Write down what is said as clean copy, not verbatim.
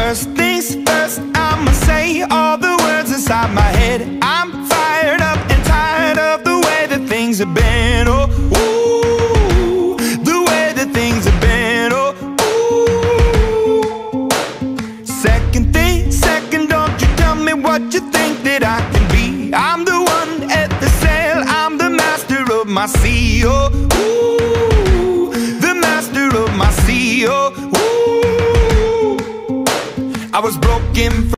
First things first, I'ma say all the words inside my head. I'm fired up and tired of the way that things have been. Oh, ooh, the way that things have been. Oh, ooh. Second thing, second, don't you tell me what you think that I can be. I'm the one at the sail, I'm the master of my sea. Oh, ooh, the master of my sea. Oh, ooh. I was broken